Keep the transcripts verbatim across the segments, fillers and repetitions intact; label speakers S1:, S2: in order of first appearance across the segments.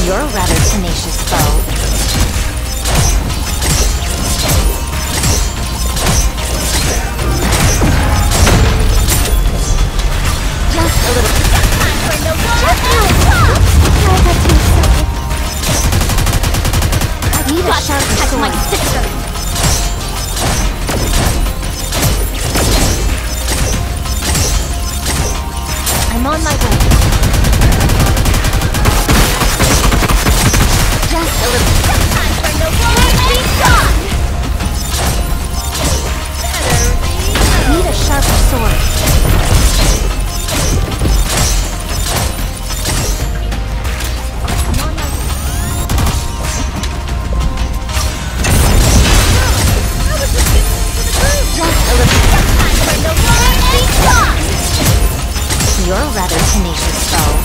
S1: You're a rather tenacious foe. Just a little. I need a sharper sword. My sister. I'm on my way. Just a little. Time for no more. I need a sharper sword. You're a rather tenacious foe.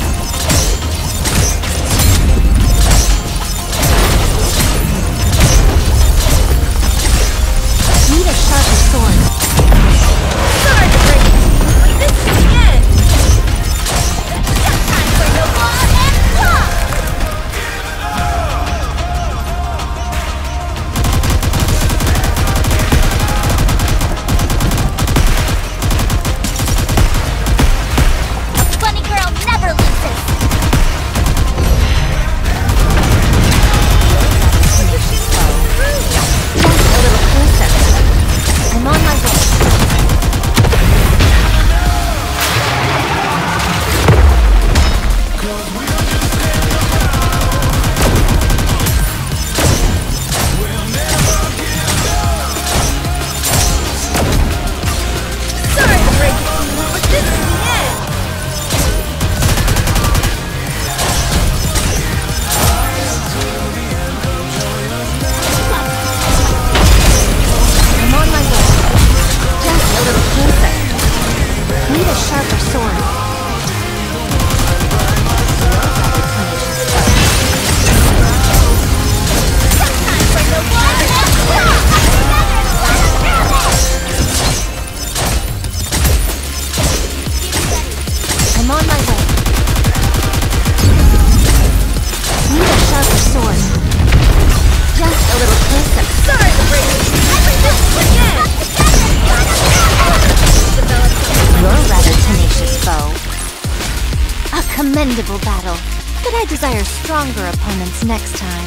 S1: Need a sharper sword. Sorry to break it. This is the end. Time for no more and talk. Commendable battle, but I desire stronger opponents next time.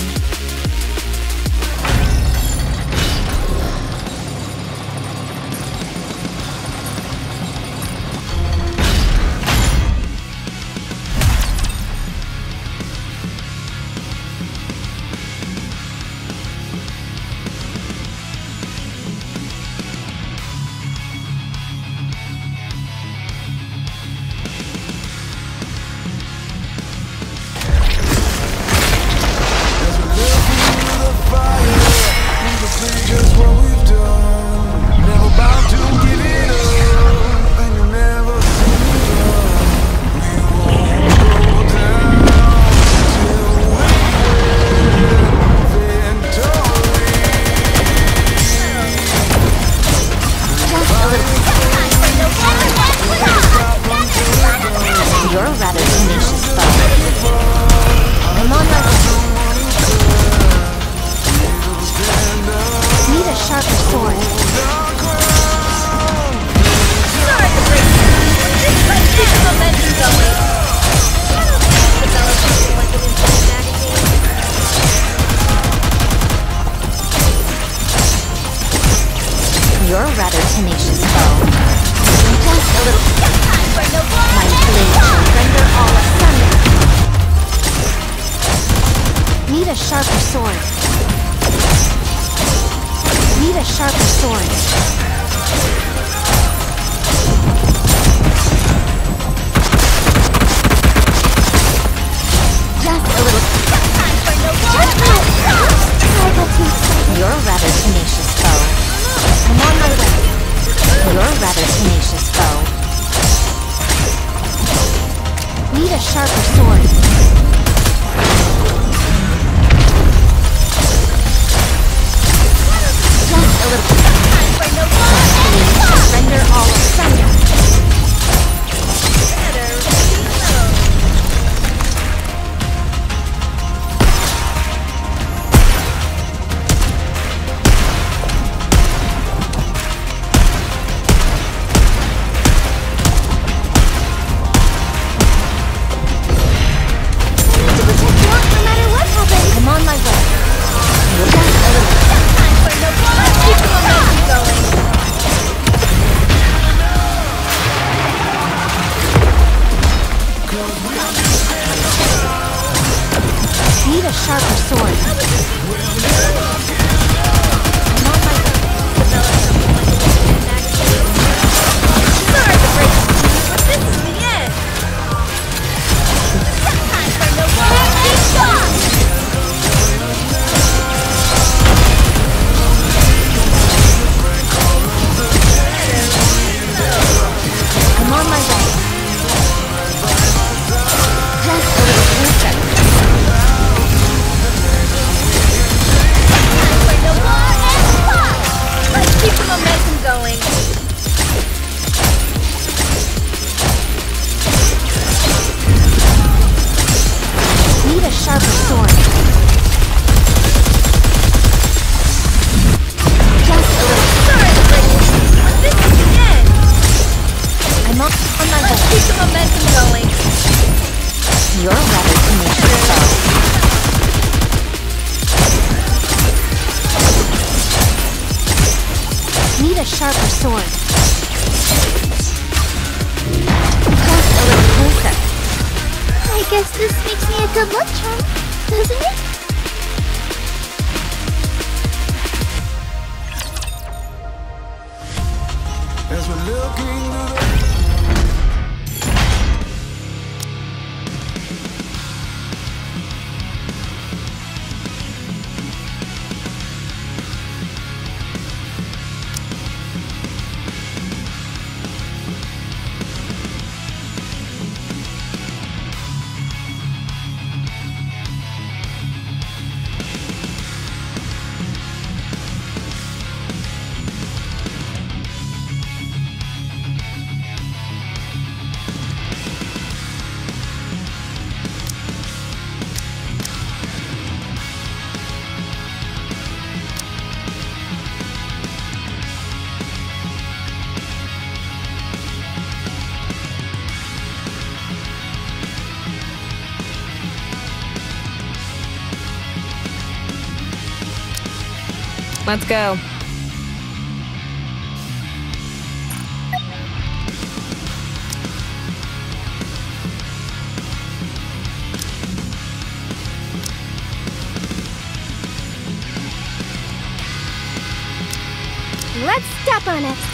S1: You're a rather tenacious foe. Just a little. My blade shall render all asunder. Need a sharper sword. Need a sharper sword. Just a little. You're a rather tenacious foe. I'm on my way. You're a rather tenacious foe. Need a sharper sword. Just a little. Time for no more. sharper sword.
S2: Sorry to break it to you, but this is the end. Time for no more shot.
S1: I'm on my way. Just a little closer.
S2: Time for no more and pop. Let's keep the momentum going.
S1: Need a sharper sword. Just a little.
S2: Sorry to break it to you, but this is the end.
S1: I'm on, on my
S2: Let's
S1: way.
S2: keep the momentum going.
S1: You're rather tenacious, though. Need a sharper sword. Just a little closer.
S2: I guess this makes me a good luck charm, doesn't it?
S3: As we're looking through the
S4: Let's go.
S2: Let's step on it.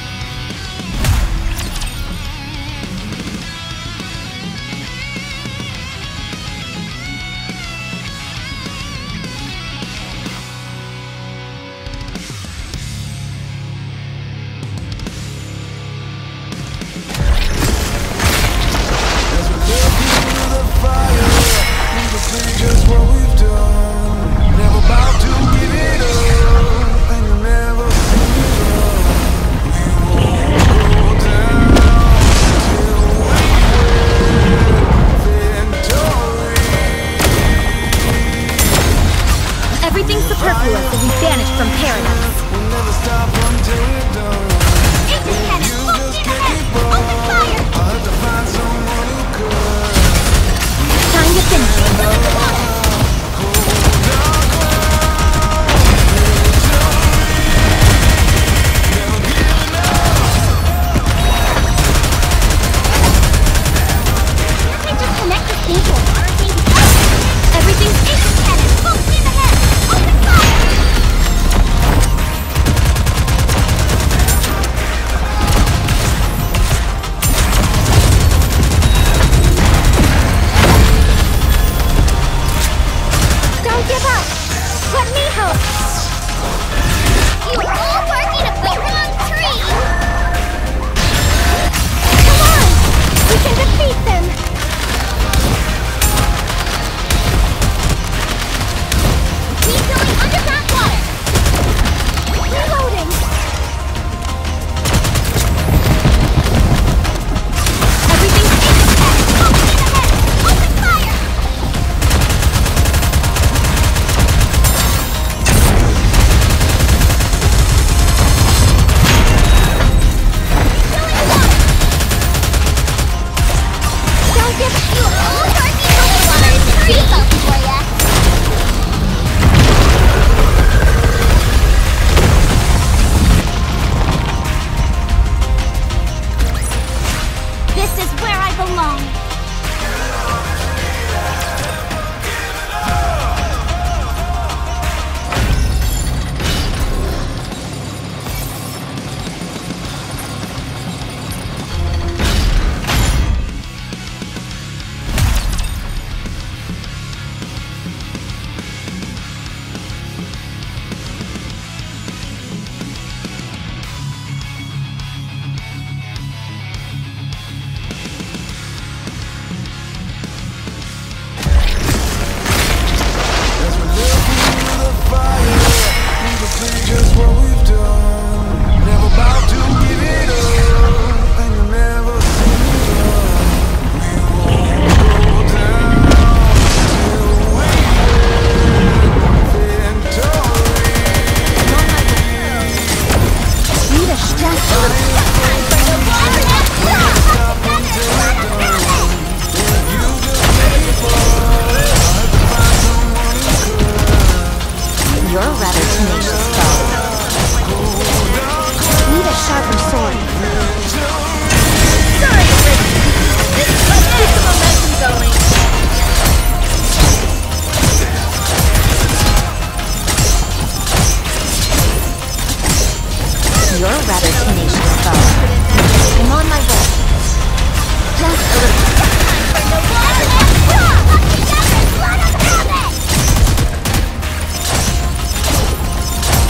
S3: just what we've done. Never about to give it up, and you'll never see it all. We won't go down till we win victory.
S2: Everything's superfluous as we vanish from paradise.
S3: We'll never stop until we're done.
S2: Engine cannon,
S3: You
S2: full
S3: just
S2: speed
S3: can't
S2: ahead.
S3: keep up.
S2: Open fire.
S3: I'll have to find someone who could.
S2: Time to finish. Everything's engine cannon, full speed ahead. Open fire. Don't give up. Let me help. You're all barking up the wrong tree. Come on, we can defeat them. Keep going underground water. Reloading. Everything's engine cannon, full speed ahead. Open fire.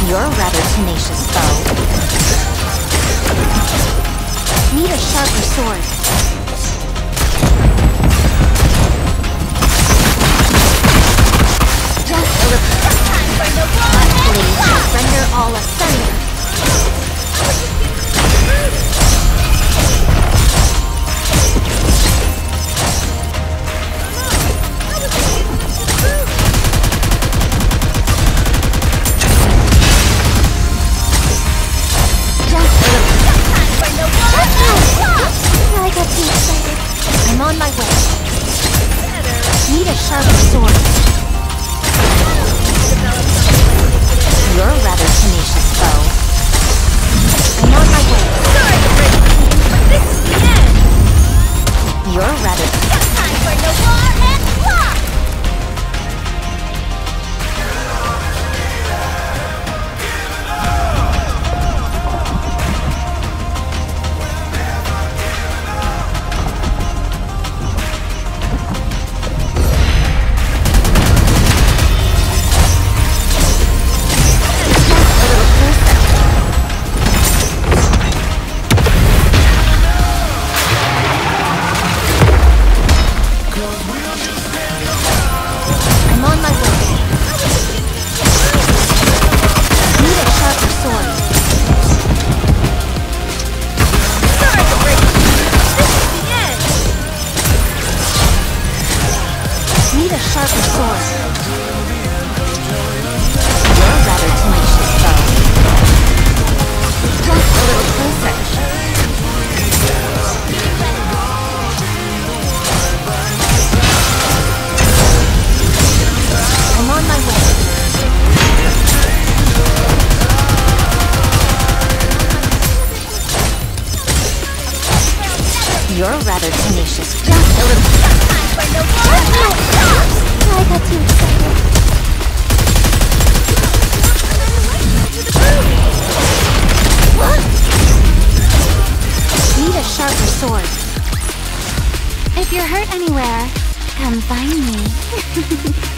S1: You're a rather tenacious foe. Need a sharper sword. Just a little. My blade shall render all asunder.
S2: I got too excited.
S1: I'm on my way. Need a sharper sword. You're a rather tenacious foe. I'm on my way.
S2: Sorry to break it to you, but this is the end.
S1: You're a rather.
S2: Time for no more and flop.
S1: I'm on my way. Need a sharper sword.
S2: Sorry to break it to you, but this is the end.
S1: Need a sharper sword. You're a rather tenacious foe. Just a little closer. I'm on my way. You're a rather tenacious. Just a little.
S2: Time for no more and flop.
S1: I got too excited.
S2: What?
S1: Need a sharper sword.
S2: If you're hurt anywhere, come find me.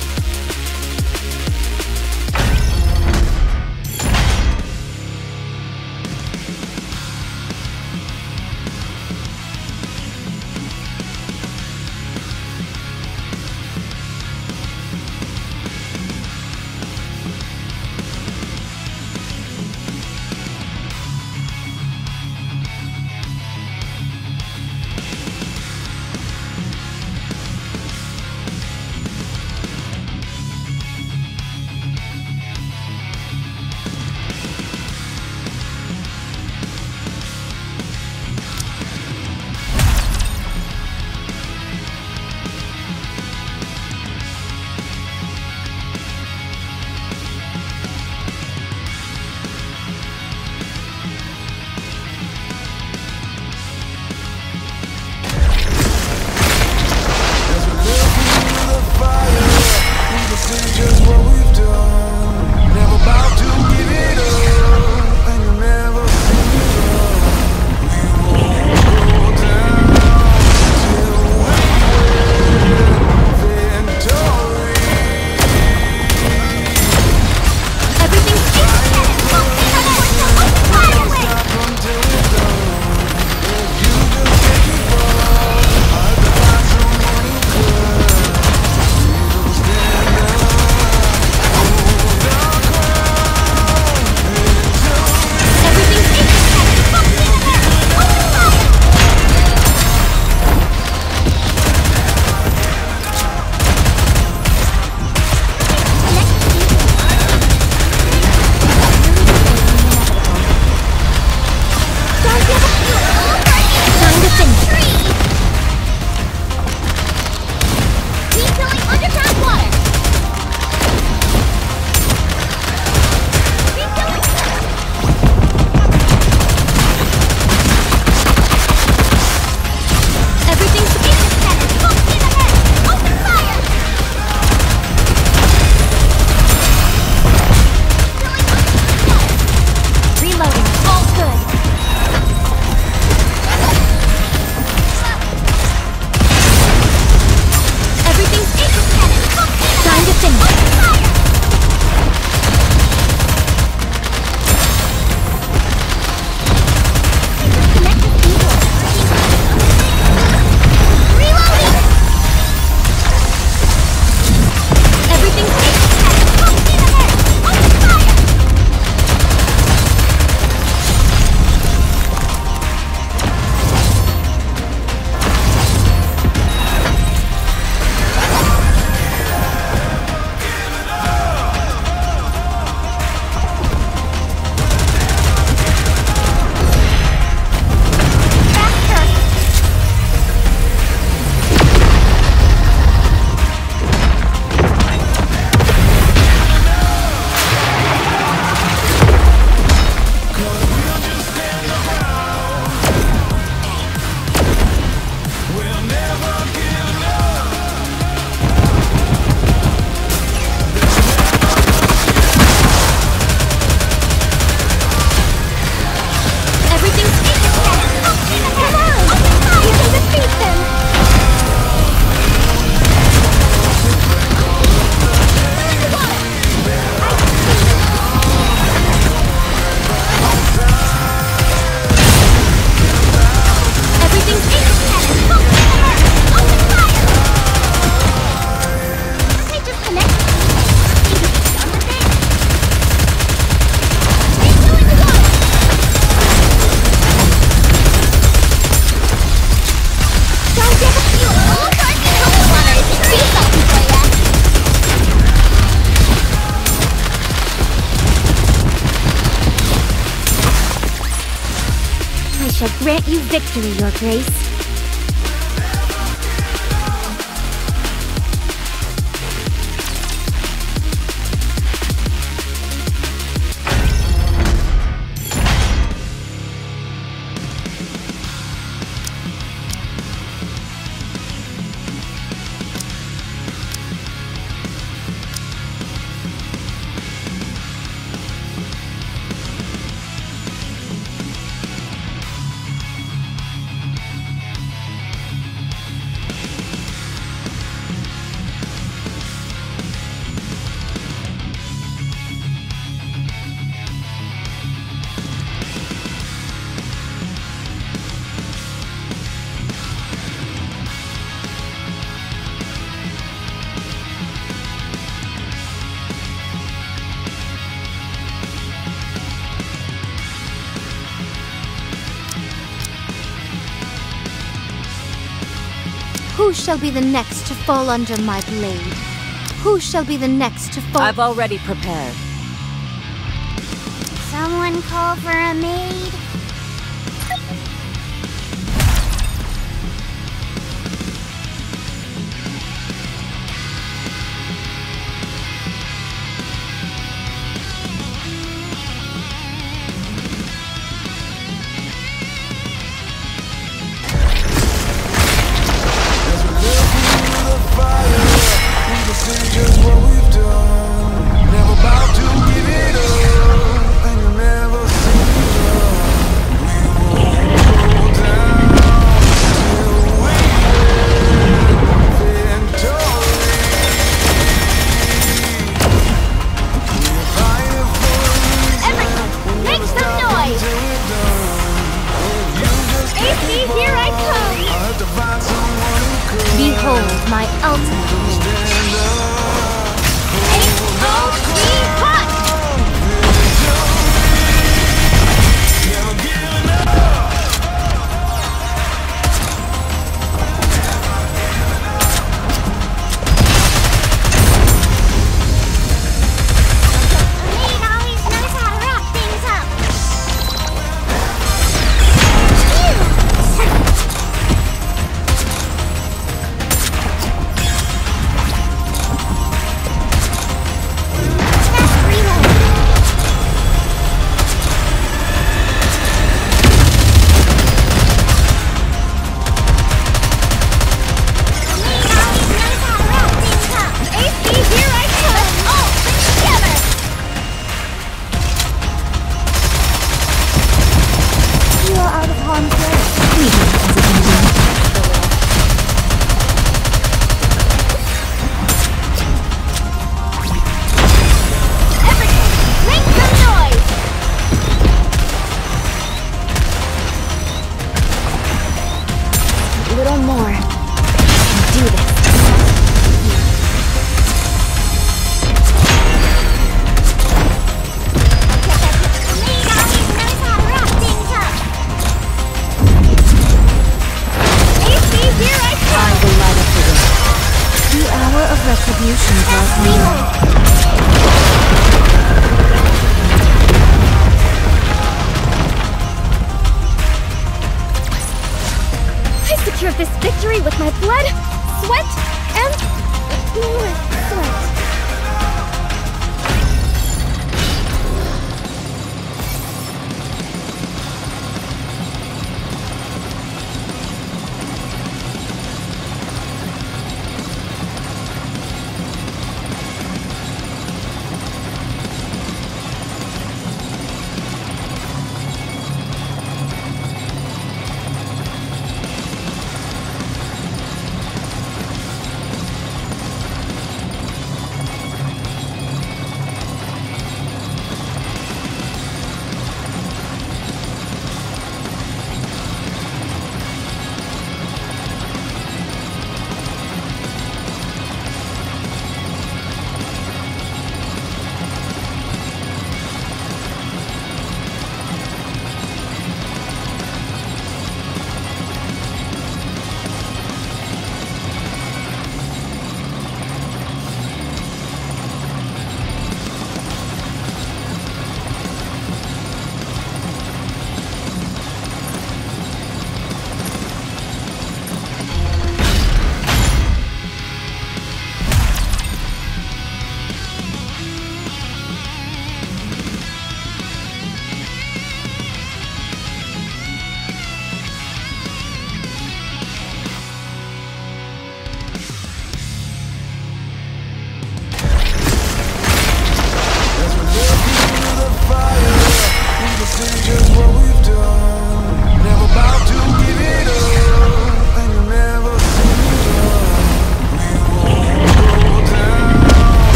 S2: shall grant you victory, Your Grace. Who shall be the next to fall under my blade? Who shall be the next to fall—
S4: I've already prepared.
S2: Someone call for a maid?
S3: Just what we've done. Never about to give it up, and you'll never see it up. We won't go down till we win victory. We're fighting for a reason.
S2: Everyone,
S3: We'll
S2: make
S3: never
S2: some
S3: stop
S2: noise.
S3: until we're done. If you just
S2: A C, here I come!
S3: I'll have to find someone who could.
S2: Behold my ultimate blade.
S3: Stand up.
S2: H O T hot!
S3: Never giving up.
S2: Maid always knows how to wrap things up. Test reload. Maid always knows how to wrap things up. A C, here I come! Let's all stick together! You are out of harm's way. Everyone, make some noise! A little more. I can do this. Maid always knows how to wrap things up. A C, here I come!
S1: I will light up the way. The hour of retribution draws near.
S2: I secured this victory with my blood, sweat, and more sweat.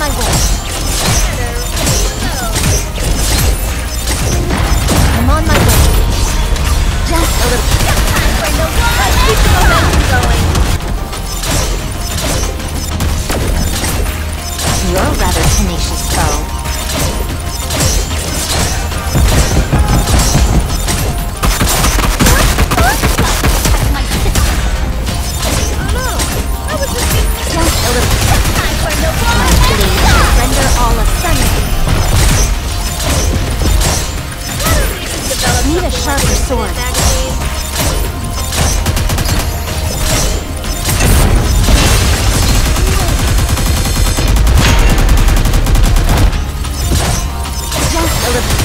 S1: my way. I'm on my way. Just a little.
S2: Time for no more. Let's keep the momentum going.
S1: You're a rather tenacious foe. Need a sharper sword. Just a little.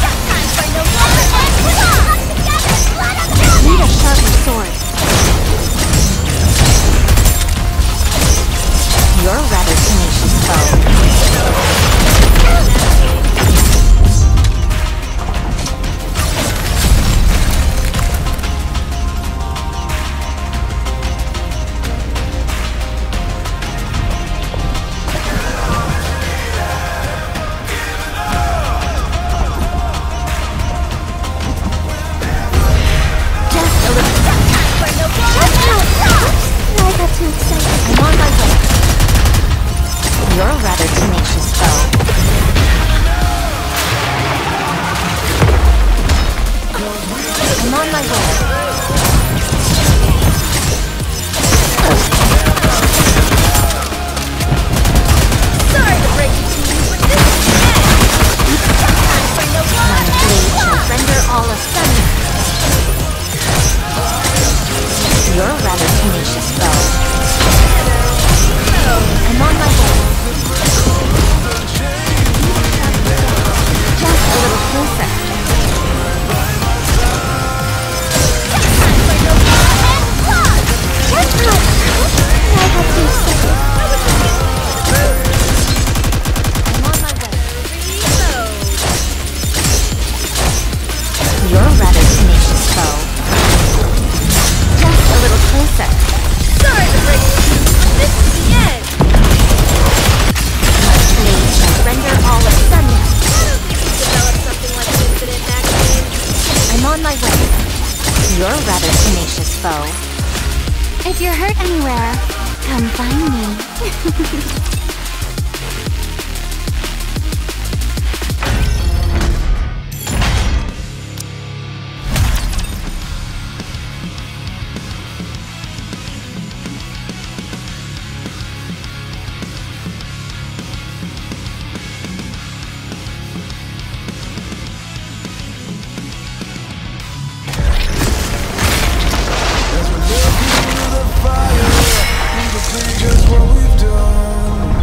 S1: Need a sharper sword. You're a rather tenacious foe. I'm on my way. You're a rather tenacious foe. I'm on my way.
S2: Sorry to break it to you, but this is the end. Time for no more.
S1: My blade shall render all asunder. You're a rather tenacious foe. I'm on my way. Just a little closer. I'm on my way. You're a rather tenacious foe. Just a little closer.
S2: Sorry to break it to you, but this is the end.
S1: My blade shall render all asunder.
S2: Develop something like an infinite max game.
S1: I'm on my way. You're a rather tenacious foe. If you're hurt anywhere, come find me.
S3: Just what we've done.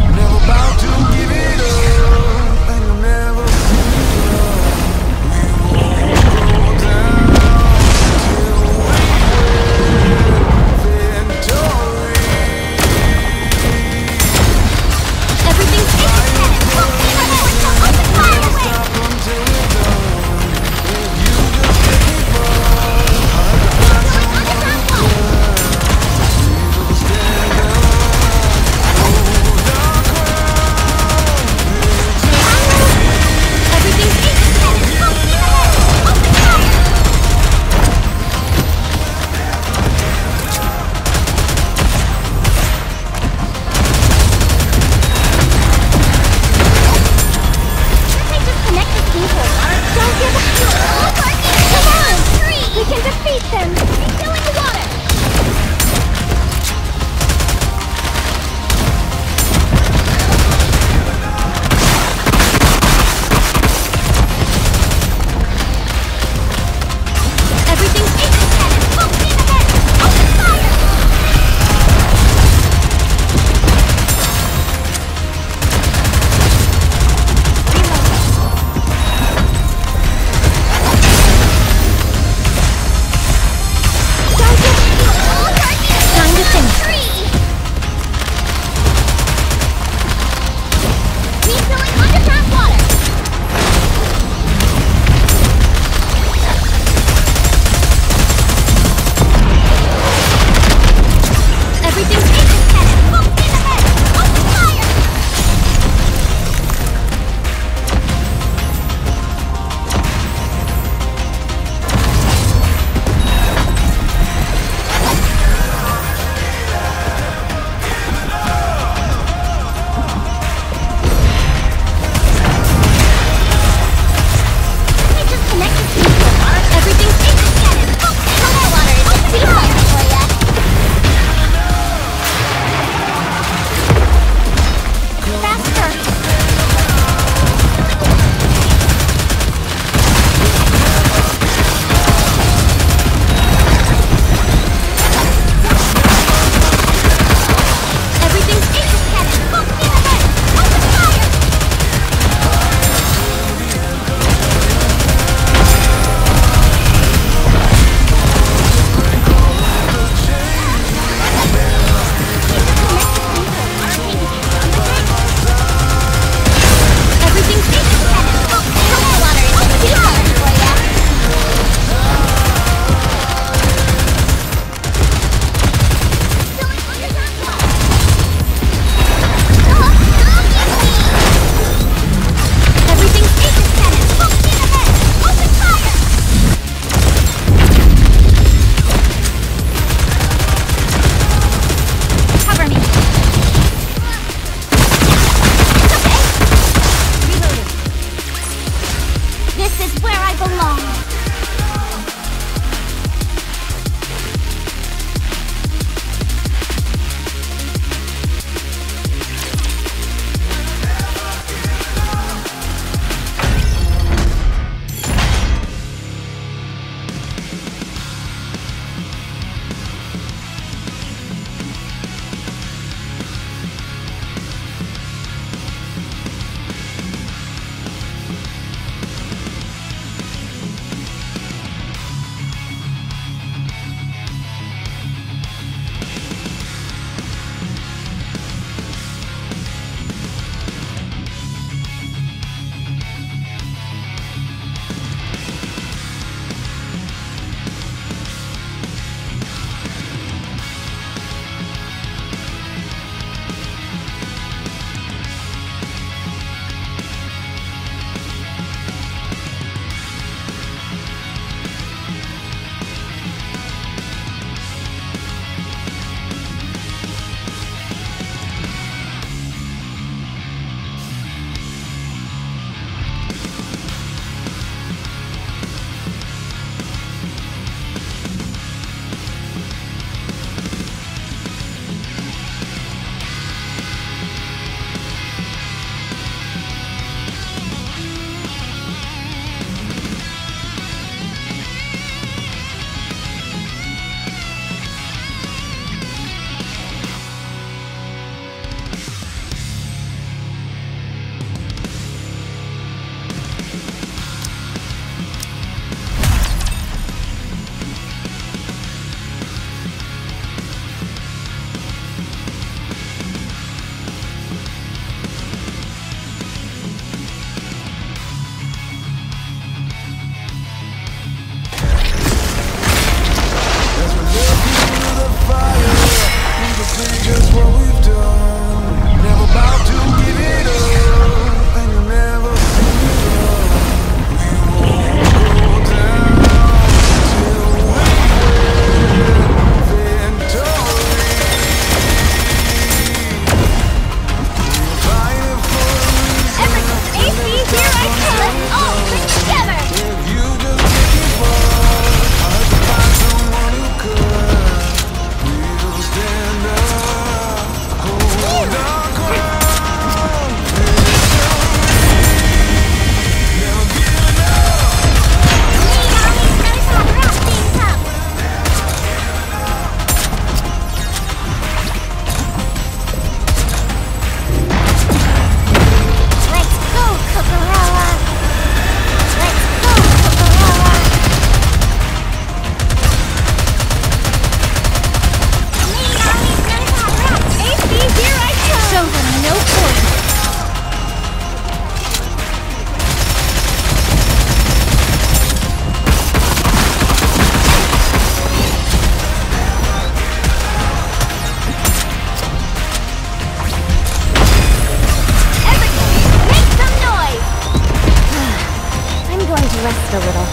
S1: rest a little.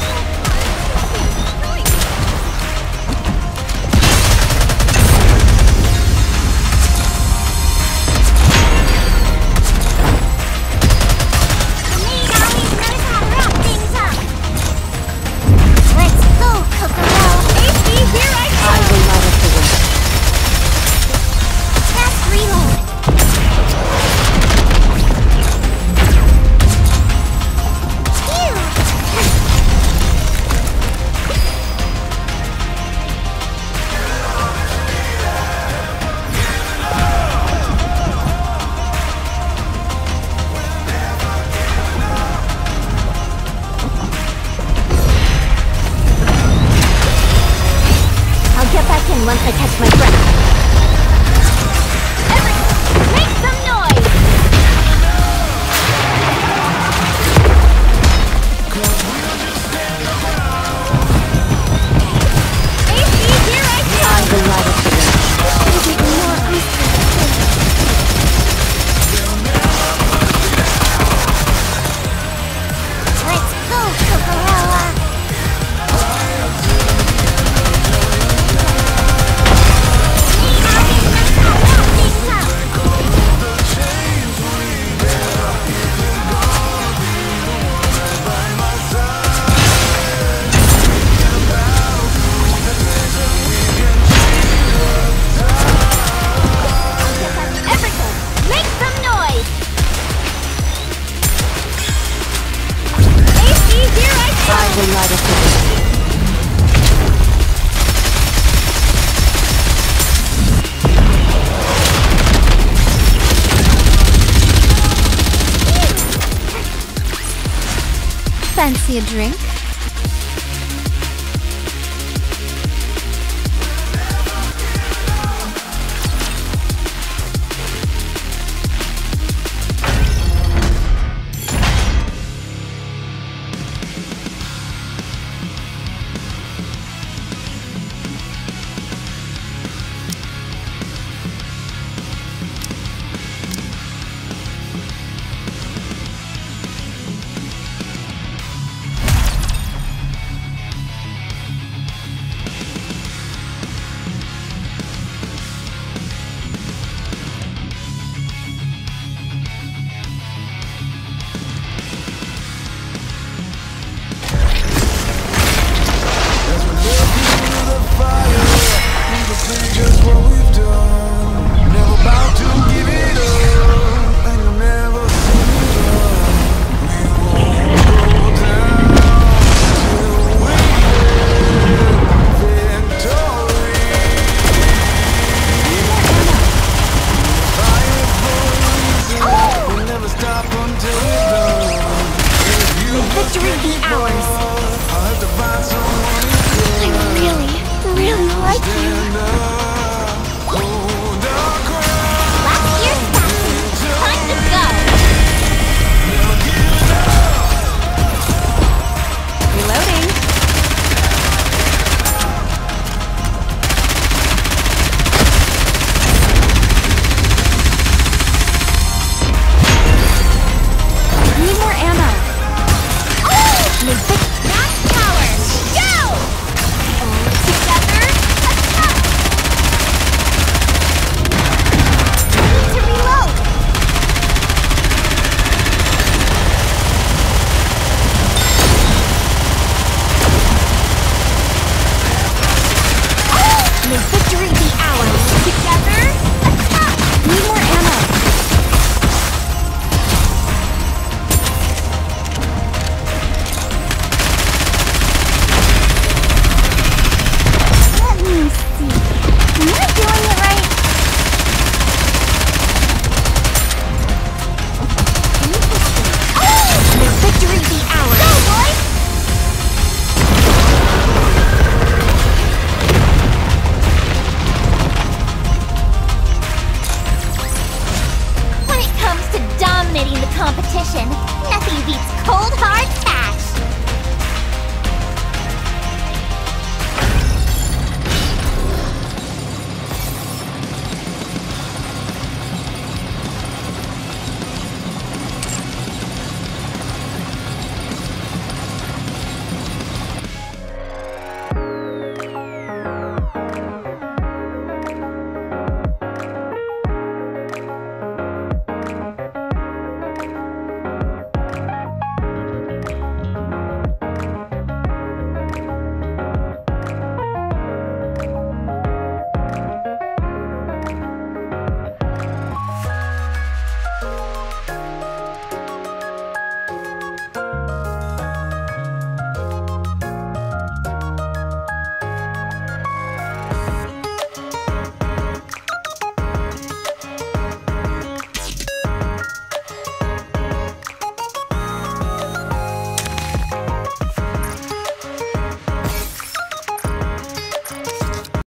S2: Once I catch my breath. Everyone, make some noise! A C, here I come!
S1: I will light up the room.
S2: There's even more ice. Let's go, Cocorella!
S1: I will light up the room.
S2: Fancy a drink? Victory be ours! I really, really like you. Last year's fashion. Time to go!
S4: Reloading.
S2: Need more ammo. Max power! Go! All together, attack! Need to reload! May victory be ours! Together, attack! Need more ammo! Competition. Nothing beats cold hard